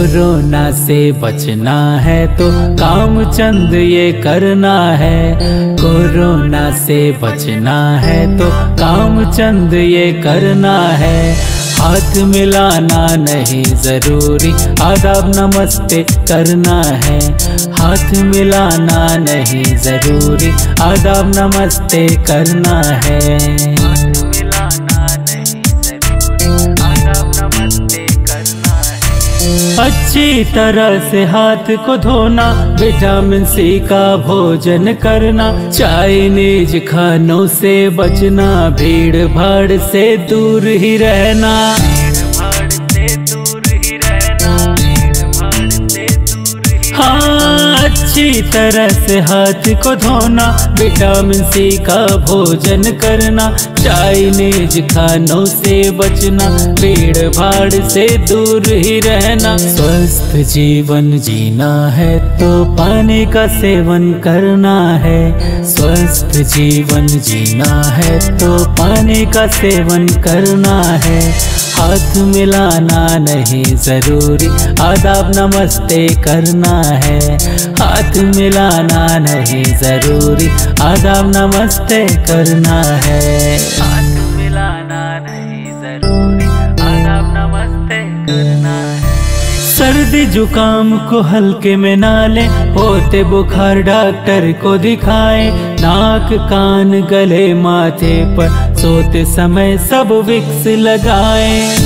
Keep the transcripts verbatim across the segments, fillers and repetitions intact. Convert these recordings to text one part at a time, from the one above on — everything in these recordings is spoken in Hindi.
कोरोना से बचना है तो काम चंद ये करना है। कोरोना से बचना है तो काम चंद ये करना है। हाथ मिलाना नहीं जरूरी, आदाब नमस्ते करना है। हाथ मिलाना नहीं जरूरी, आदाब नमस्ते करना है। हाथ मिलाना नहीं जरूरी, आदाब नमस्ते करना है। अच्छी तरह से हाथ को धोना, विटामिन सी का भोजन करना, चाइनीज खानों से बचना, भीड़ भाड़ से दूर ही रहना। हाँ, अच्छी तरह से हाथ को धोना, विटामिन सी का भोजन करना, चाइनीज खानों से बचना, भीड़ भाड़ से दूर ही रहना। स्वस्थ जीवन जीना है तो पानी का सेवन करना है। स्वस्थ जीवन जीना है तो पानी का सेवन करना है। हाथ मिलाना नहीं जरूरी, आदाब नमस्ते करना है। हाथ मिलाना नहीं जरूरी, आदाब नमस्ते करना है। हाथ मिलाना नहीं जरूरी, आदाब नमस्ते करना है। सर्दी जुकाम को हल्के में ना ले, होते बुखार डॉक्टर को दिखाए। नाक कान गले माथे पर सोते समय सब विक्स लगाए।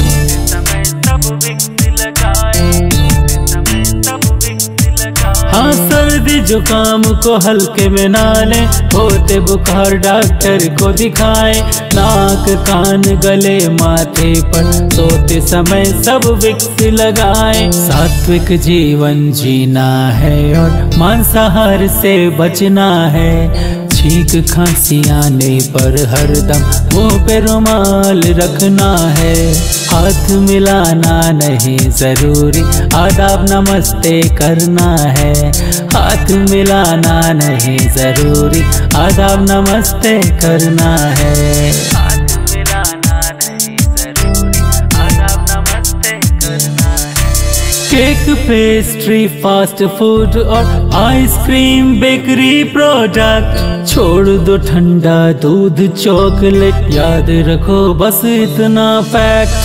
हाँ, सर्दी जुकाम को हल्के में ना ले, होते बुखार डॉक्टर को दिखाए। नाक कान गले माथे पर सोते समय सब विक्स लगाए। सात्विक जीवन जीना है और मांसाहार से बचना है। छींक खांसी आने पर हरदम मुंह पे रुमाल रखना है। हाथ मिलाना नहीं जरूरी, आदाब नमस्ते करना है। हाथ मिलाना नहीं जरूरी, आदाब नमस्ते करना है। हाथ मिलाना नहीं जरूरी, आदाब नमस्ते करना है। केक, पेस्ट्री, फास्ट फूड और आइसक्रीम, बेकरी प्रोडक्ट छोड़ दो। ठंडा दूध, चॉकलेट, याद रखो बस इतना fact.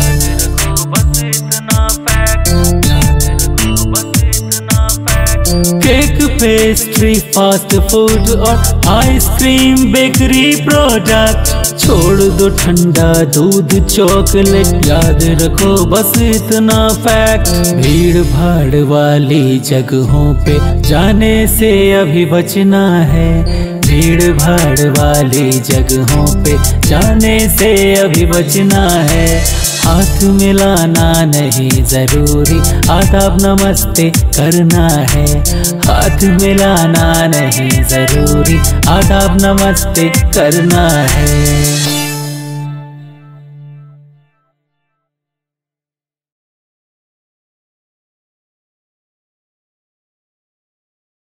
Cake, pastry, fast food और आइसक्रीम, बेकरी प्रोडक्ट छोड़ दो। ठंडा दूध, चॉकलेट, याद रखो बस इतना फैक्ट। भीड़ भाड़ वाली जगहों पे जाने से अभी बचना है। भीड़ भाड़ वाली जगहों पे जाने से अभी बचना है। हाथ मिलाना नहीं जरूरी, आदाब नमस्ते करना है। हाथ मिलाना नहीं जरूरी, आदाब नमस्ते करना है।